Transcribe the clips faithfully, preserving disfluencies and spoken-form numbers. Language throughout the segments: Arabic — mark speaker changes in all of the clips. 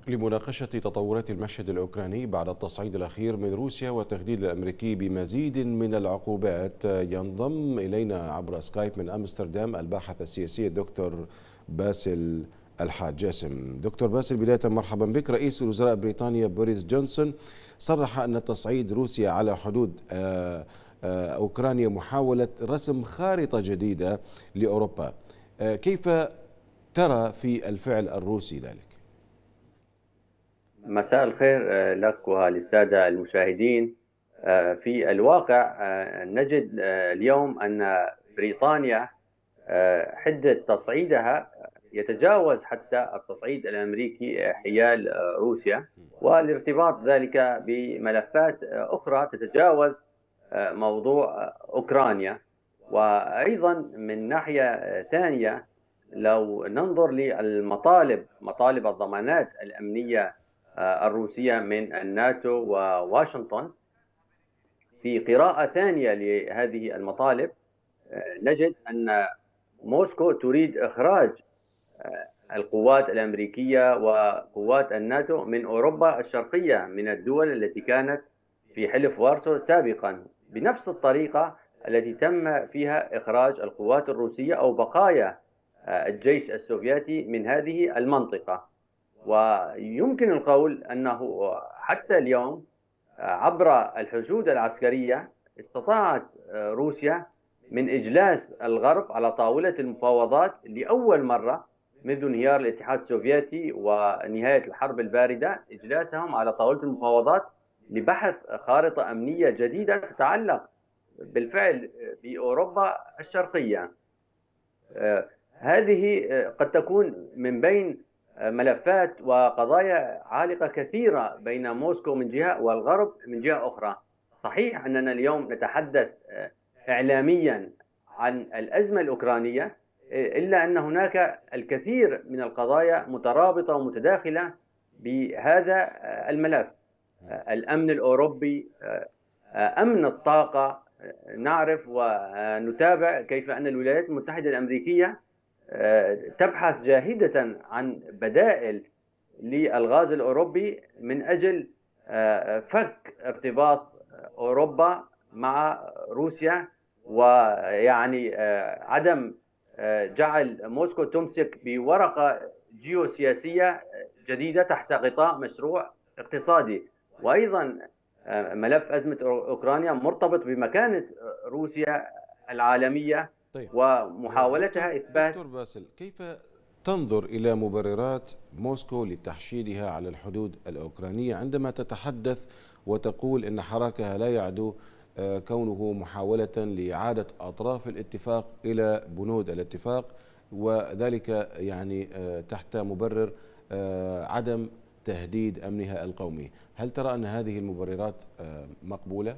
Speaker 1: لمناقشة تطورات المشهد الأوكراني بعد التصعيد الأخير من روسيا والتهديد الأمريكي بمزيد من العقوبات، ينضم إلينا عبر سكايب من أمستردام الباحث السياسي الدكتور باسل الحاج جاسم. دكتور باسل، بداية مرحبا بك. رئيس وزراء بريطانيا بوريس جونسون صرح أن تصعيد روسيا على حدود أوكرانيا محاولة رسم خارطة جديدة لأوروبا. كيف ترى في الفعل الروسي ذلك؟
Speaker 2: مساء الخير لك وللسادة المشاهدين. في الواقع نجد اليوم أن بريطانيا حدة تصعيدها يتجاوز حتى التصعيد الأمريكي حيال روسيا، والارتباط ذلك بملفات أخرى تتجاوز موضوع أوكرانيا. وأيضا من ناحية ثانية، لو ننظر للمطالب مطالب الضمانات الأمنية الروسية من الناتو وواشنطن، في قراءة ثانية لهذه المطالب نجد أن موسكو تريد إخراج القوات الأمريكية وقوات الناتو من أوروبا الشرقية، من الدول التي كانت في حلف وارسو سابقا، بنفس الطريقة التي تم فيها إخراج القوات الروسية أو بقايا الجيش السوفيتي من هذه المنطقة. ويمكن القول أنه حتى اليوم عبر الحشود العسكرية استطاعت روسيا من إجلاس الغرب على طاولة المفاوضات لأول مرة منذ انهيار الاتحاد السوفيتي ونهاية الحرب الباردة، إجلاسهم على طاولة المفاوضات لبحث خارطة أمنية جديدة تتعلق بالفعل بأوروبا الشرقية. هذه قد تكون من بين ملفات وقضايا عالقة كثيرة بين موسكو من جهة والغرب من جهة أخرى. صحيح أننا اليوم نتحدث إعلاميا عن الأزمة الأوكرانية، إلا أن هناك الكثير من القضايا مترابطة ومتداخلة بهذا الملف. الأمن الأوروبي، أمن الطاقة، نعرف ونتابع كيف أن الولايات المتحدة الأمريكية تبحث جاهدة عن بدائل للغاز الأوروبي من أجل فك ارتباط أوروبا مع روسيا، ويعني عدم جعل موسكو تمسك بورقة جيوسياسية جديدة تحت غطاء مشروع اقتصادي. وأيضا ملف أزمة أوكرانيا مرتبط بمكانة روسيا العالمية.
Speaker 1: طيب،
Speaker 2: ومحاولتها
Speaker 1: دكتور,
Speaker 2: إثبات.
Speaker 1: دكتور باسل، كيف تنظر إلى مبررات موسكو لتحشيدها على الحدود الأوكرانية عندما تتحدث وتقول إن حراكها لا يعدو كونه محاولة لإعادة أطراف الاتفاق إلى بنود الاتفاق، وذلك يعني تحت مبرر عدم تهديد أمنها القومي؟ هل ترى أن هذه المبررات مقبولة؟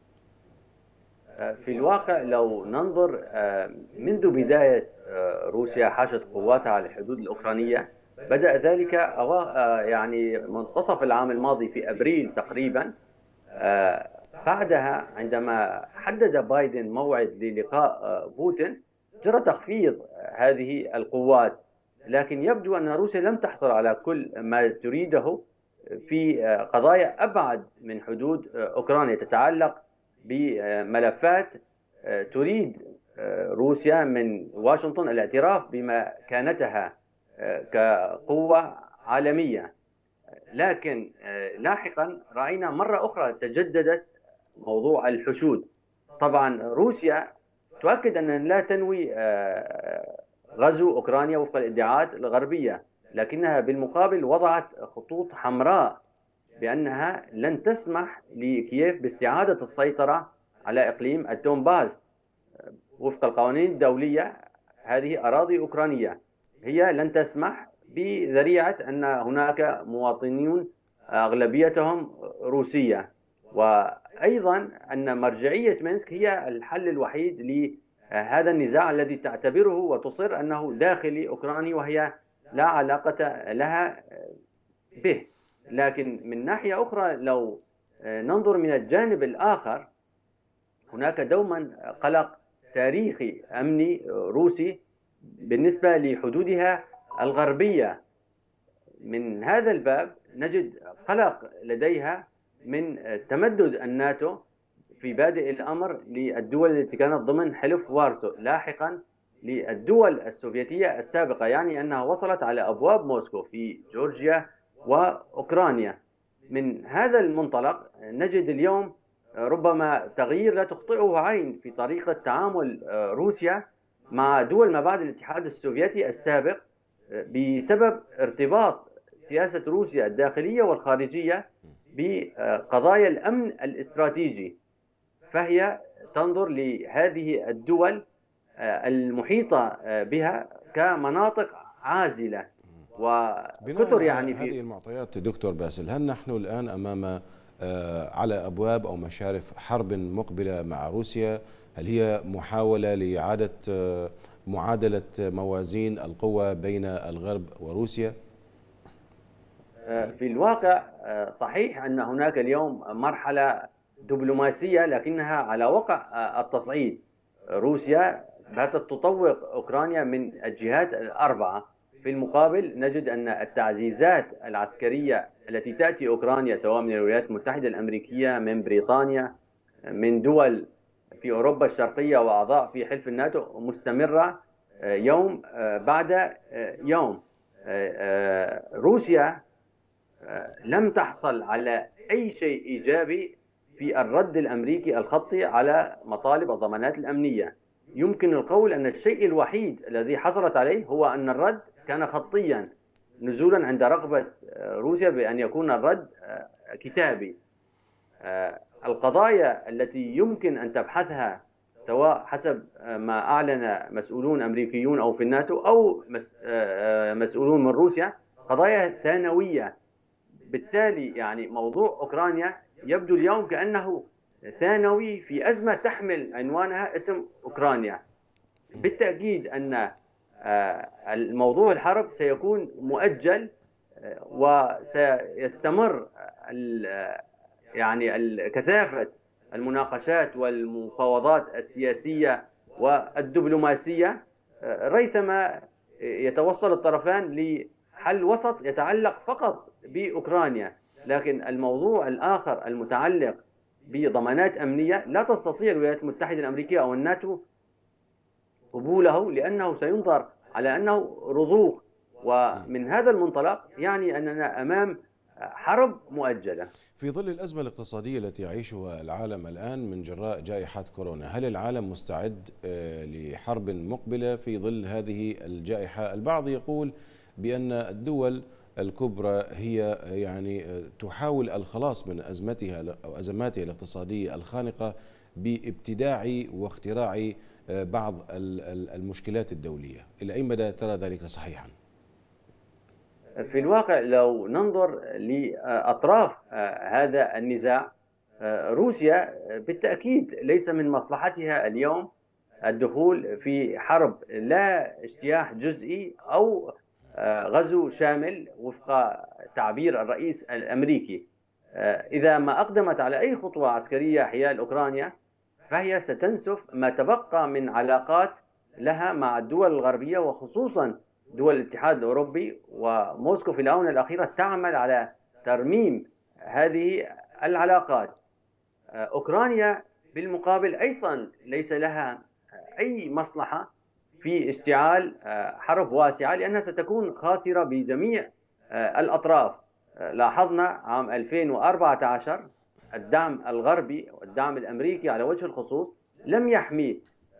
Speaker 2: في الواقع لو ننظر منذ بداية روسيا حشد قواتها على الحدود الأوكرانية، بدأ ذلك يعني منتصف العام الماضي في أبريل تقريبا. بعدها عندما حدد بايدن موعد للقاء بوتين جرى تخفيض هذه القوات، لكن يبدو أن روسيا لم تحصل على كل ما تريده في قضايا أبعد من حدود أوكرانيا، تتعلق بملفات تريد روسيا من واشنطن الاعتراف بمكانتها كقوة عالمية. لكن لاحقا رأينا مرة أخرى تجددت موضوع الحشود. طبعا روسيا تؤكد أن لا تنوي غزو أوكرانيا وفق الادعاءات الغربية، لكنها بالمقابل وضعت خطوط حمراء بأنها لن تسمح لكييف باستعادة السيطرة على إقليم الدونباس. وفق القوانين الدولية هذه أراضي أوكرانية، هي لن تسمح بذريعة أن هناك مواطنين أغلبيتهم روسية. وأيضا أن مرجعية مينسك هي الحل الوحيد لهذا النزاع الذي تعتبره وتصر أنه داخلي أوكراني، وهي لا علاقة لها به. لكن من ناحية أخرى لو ننظر من الجانب الآخر، هناك دوما قلق تاريخي أمني روسي بالنسبة لحدودها الغربية. من هذا الباب نجد قلق لديها من تمدد الناتو في بادئ الأمر للدول التي كانت ضمن حلف وارسو، لاحقا للدول السوفيتية السابقة، يعني أنها وصلت على أبواب موسكو في جورجيا وأوكرانيا. من هذا المنطلق نجد اليوم ربما تغيير لا تخطئه عين في طريقة تعامل روسيا مع دول ما بعد الاتحاد السوفيتي السابق، بسبب ارتباط سياسة روسيا الداخلية والخارجية بقضايا الأمن الاستراتيجي. فهي تنظر لهذه الدول المحيطة بها كمناطق عازلة
Speaker 1: بناء
Speaker 2: وكثر
Speaker 1: على
Speaker 2: يعني
Speaker 1: هذه
Speaker 2: في
Speaker 1: المعطيات دكتور باسل، هل نحن الآن أمام على أبواب أو مشارف حرب مقبلة مع روسيا؟ هل هي محاولة لإعادة معادلة موازين القوى بين الغرب وروسيا؟
Speaker 2: في الواقع صحيح أن هناك اليوم مرحلة دبلوماسية لكنها على وقع التصعيد. روسيا باتت تطوق أوكرانيا من الجهات الأربعة. في المقابل نجد أن التعزيزات العسكرية التي تأتي أوكرانيا سواء من الولايات المتحدة الأمريكية، من بريطانيا، من دول في أوروبا الشرقية وأعضاء في حلف الناتو مستمرة يوم بعد يوم. روسيا لم تحصل على أي شيء إيجابي في الرد الأمريكي الخطي على مطالب الضمانات الأمنية. يمكن القول أن الشيء الوحيد الذي حصلت عليه هو أن الرد كان خطيا، نزولا عند رغبة روسيا بأن يكون الرد كتابي. القضايا التي يمكن أن تبحثها سواء حسب ما أعلن مسؤولون أمريكيون أو في الناتو أو مسؤولون من روسيا قضايا ثانوية. بالتالي يعني موضوع أوكرانيا يبدو اليوم كأنه ثانوي في أزمة تحمل عنوانها اسم أوكرانيا. بالتأكيد أن الموضوع الحرب سيكون مؤجل وسيستمر يعني كثافة المناقشات والمفاوضات السياسية والدبلوماسية ريثما يتوصل الطرفان لحل وسط يتعلق فقط بأوكرانيا. لكن الموضوع الآخر المتعلق بضمانات أمنية لا تستطيع الولايات المتحدة الأمريكية أو الناتو قبوله، لأنه سينظر على أنه رضوخ. ومن هذا المنطلق يعني أننا أمام حرب مؤجلة.
Speaker 1: في ظل الأزمة الاقتصادية التي يعيشها العالم الآن من جراء جائحة كورونا، هل العالم مستعد لحرب مقبلة في ظل هذه الجائحة؟ البعض يقول بأن الدول الكبرى هي يعني تحاول الخلاص من أزمتها أو أزماتها الاقتصادية الخانقة بابتداع واختراع بعض المشكلات الدولية. إلى أي مدى ترى ذلك صحيحا؟
Speaker 2: في الواقع لو ننظر لأطراف هذا النزاع، روسيا بالتأكيد ليس من مصلحتها اليوم الدخول في حرب لا اجتياح جزئي أو غزو شامل وفق تعبير الرئيس الأمريكي. إذا ما أقدمت على أي خطوة عسكرية حيال أوكرانيا فهي ستنسف ما تبقى من علاقات لها مع الدول الغربية وخصوصا دول الاتحاد الأوروبي. وموسكو في الآونة الأخيرة تعمل على ترميم هذه العلاقات. أوكرانيا بالمقابل أيضا ليس لها أي مصلحة في اشتعال حرب واسعة، لأنها ستكون خاسرة بجميع الأطراف. لاحظنا عام ألفين وأربعة عشر الدعم الغربي والدعم الأمريكي على وجه الخصوص لم يحمي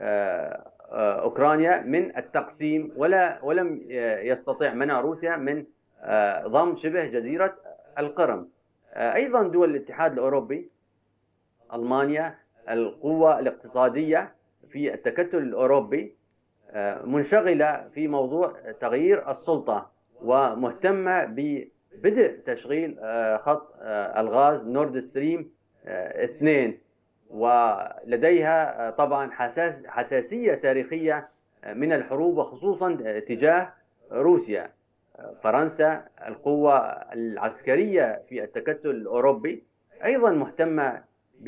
Speaker 2: أوكرانيا من التقسيم ولا ولم يستطيع منع روسيا من ضم شبه جزيرة القرم. أيضا دول الاتحاد الأوروبي، ألمانيا القوة الاقتصادية في التكتل الأوروبي منشغلة في موضوع تغيير السلطة ومهتمة ببدء تشغيل خط الغاز نورد ستريم اثنين، ولديها طبعا حساس حساسية تاريخية من الحروب وخصوصا تجاه روسيا. فرنسا القوة العسكرية في التكتل الأوروبي أيضا مهتمة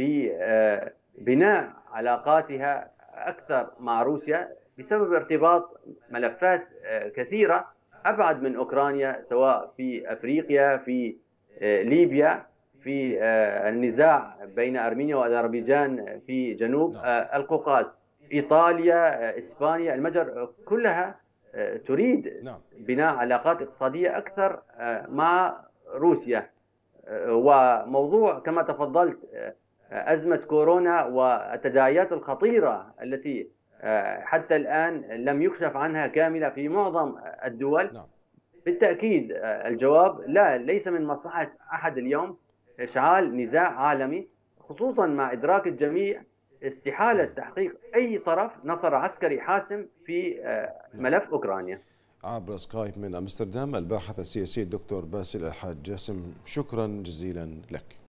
Speaker 2: ببناء علاقاتها أكثر مع روسيا بسبب ارتباط ملفات كثيرة أبعد من أوكرانيا، سواء في أفريقيا، في ليبيا، في النزاع بين أرمينيا وأذربيجان في جنوب القوقاز، إيطاليا، إسبانيا، المجر، كلها تريد بناء علاقات اقتصادية أكثر مع روسيا. وموضوع كما تفضلت أزمة كورونا والتداعيات الخطيرة التي حتى الآن لم يكشف عنها كاملة في معظم الدول، بالتأكيد الجواب لا، ليس من مصلحة أحد اليوم إشعال نزاع عالمي، خصوصا مع إدراك الجميع استحالة تحقيق أي طرف نصر عسكري حاسم في ملف أوكرانيا.
Speaker 1: عبر سكايب من أمستردام الباحث السياسي الدكتور باسل الحاج جاسم، شكرا جزيلا لك.